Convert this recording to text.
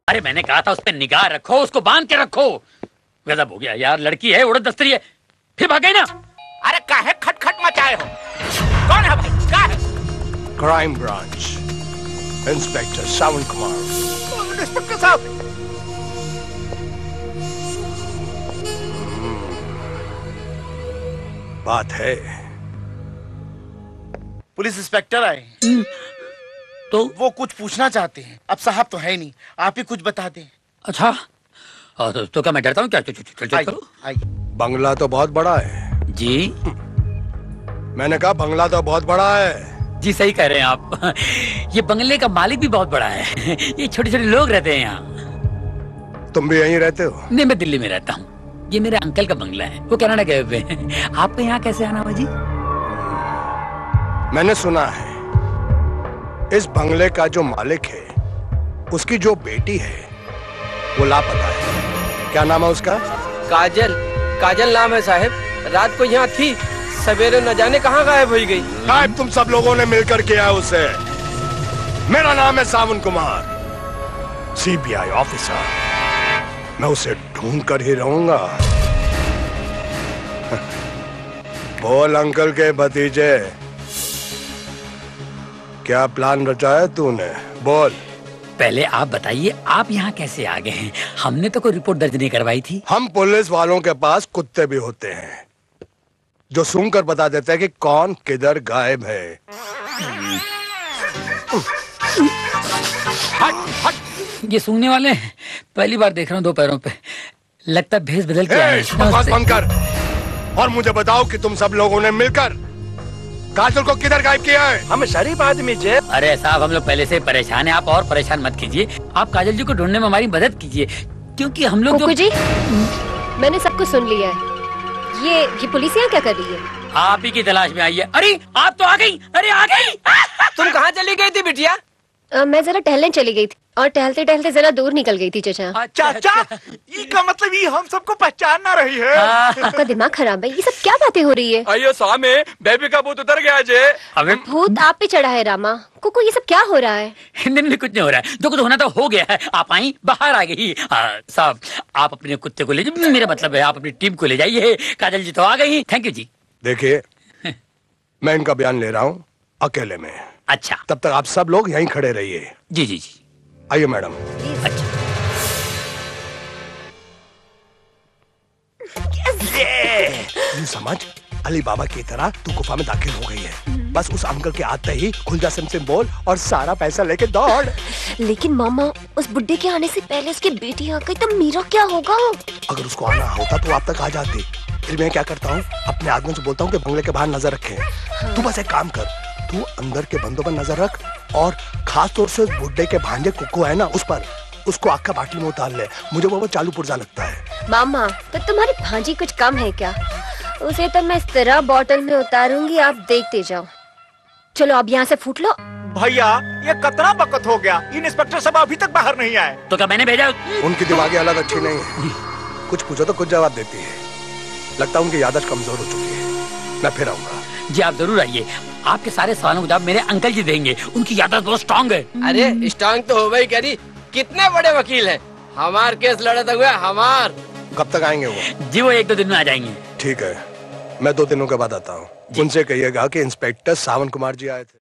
अरे मैंने कहा था उस पर निगाह रखो, उसको बांध के रखो। गजब हो गया यार, लड़की है, उड़द दस्तरी है, फिर भाग गई ना। अरे काहे खटखट मचाए हो? कौन है भाई? क्या है? Crime branch, inspector Sawan Kumar. Inspector साहब, बात है। पुलिस इंस्पेक्टर आए। तो वो कुछ पूछना चाहते हैं। अब साहब तो है नहीं, आप ही कुछ बता दें। अच्छा, तो क्या मैं डरता हूँ क्या? चल करो। आइए। बंगला तो बहुत बड़ा है जी मैंने कहा बंगला तो बहुत बड़ा है। जी, सही कह रहे हैं आप। ये बंगले का मालिक भी बहुत बड़ा है। ये छोटे छोटे लोग रहते हैं यहाँ। तुम भी यहीं रहते हो? नहीं, मैं दिल्ली में रहता हूँ। ये मेरे अंकल का बंगला है, वो कनाडा गए हुए हैं। आपके यहाँ कैसे आना हुआ जी? मैंने सुना है इस बंगले का जो मालिक है उसकी जो बेटी है वो लापता है। क्या नाम है उसका? काजल। काजल नाम है साहब। रात को यहाँ थी, सवेरे न जाने कहाँ गायब हो गई। गायब तुम सब लोगों ने मिलकर किया है उसे। मेरा नाम है सावन कुमार, सीबीआई ऑफिसर। मैं उसे ढूंढ कर ही रहूंगा। बोल अंकल के भतीजे, क्या प्लान रचा है तूने? बोल। पहले आप बताइए, आप यहाँ कैसे आ गए हैं? हमने तो कोई रिपोर्ट दर्ज नहीं करवाई थी। हम पुलिस वालों के पास कुत्ते भी होते हैं जो सूंघ कर बता देते हैं कि कौन किधर गायब है। ये सूंघने वाले हैं? पहली बार देख रहा हूँ दो पैरों पे। लगता है भेष बदल के आए हैं। बकवास बंद कर और मुझे बताओ कि तुम सब लोगों ने मिलकर काजल को किधर गायब किया है? हम शरीफ आदमी जे। अरे साहब, हम लोग पहले से परेशान हैं, आप और परेशान मत कीजिए। आप काजल जी को ढूंढने में हमारी मदद कीजिए, क्योंकि हम लोग कुकू जी, मैंने सब कुछ सुन लिया है। ये पुलिस यहाँ क्या कर रही है? आप ही की तलाश में आई है। अरे आप तो आ गई। अरे आ गई। तुम कहाँ चली गई थी बिटिया? मैं जरा टहलने चली गई थी और टहलते टहलते जरा दूर निकल गई थी चाचा। चाचा, इसका मतलब ये हम सबको पहचान ना रही है। आपका दिमाग खराब है, ये सब क्या बातें हो रही है? अयो सामे, बेबी का भूत उतर गया जे। अबे भूत आप पे चढ़ा है रामा। कुकू, ये सब क्या हो रहा है? हिंदी में कुछ नहीं हो रहा है, जो कुछ होना था हो गया है। आप आई, बाहर आ गई। साहब, आप अपने कुत्ते को ले जाइए, मेरा मतलब है आप अपनी टीम को ले जाइए। काजल जी तो आ गई। थैंक यू जी। देखिए, मैं इनका बयान ले रहा हूँ अकेले में। अच्छा, तब तक आप सब लोग यहीं खड़े रहिए। जी जी जी। आइए मैडम। अच्छा, ये समझ, अली बाबा की तरह तू गुफा में दाखिल हो गई है। बस उस अंकल के आते ही खुल जा सिम बोल और सारा पैसा लेके दौड़। लेकिन मामा, उस बुड्ढे के आने से पहले उसकी बेटी आ गई तो मेरा क्या होगा? अगर उसको आना होता तो आप तक आ जाती। फिर मैं क्या करता हूँ, अपने आदमियों से बोलता हूँ कि बंगले के बाहर नजर रखें। तू बस एक काम कर, तू अंदर के बंदों पर नजर रख और खास तौर से उस बुड्ढे के भांजे कुकू है ना, उस पर उसको आग का बाटली में उतार ले। मुझे वो चालू पुर्जा लगता है। मामा, तो तुम्हारी भांजी कुछ कम है क्या? उसे तो मैं इस तरह बोतल में उतारूंगी, आप देखते जाओ। चलो अब यहाँ से फूट लो। भैया, ये कितना वक्त हो गया, इन इंस्पेक्टर सब अभी तक बाहर नहीं आए। तो क्या मैंने भेजा? उनकी दिमागी हालत अच्छी नहीं है। कुछ पूछो तो कुछ जवाब देती है। लगता है उनकी याददाश्त कमजोर हो चुकी है। मैं फिर आऊंगा। जी आप जरूर आइए, आपके सारे सवालों का जवाब मेरे अंकल जी देंगे। उनकी याददाश्त बहुत स्ट्रांग है। अरे स्ट्रांग तो हो गई कह रही। कितने बड़े वकील हैं, हमार केस लड़े हुए हमार। कब तक आएंगे वो? जी वो 1-2 दिन में आ जाएंगे। ठीक है, मैं 2 दिनों के बाद आता हूँ। उनसे कहिएगा कि इंस्पेक्टर सावन कुमार जी आए थे।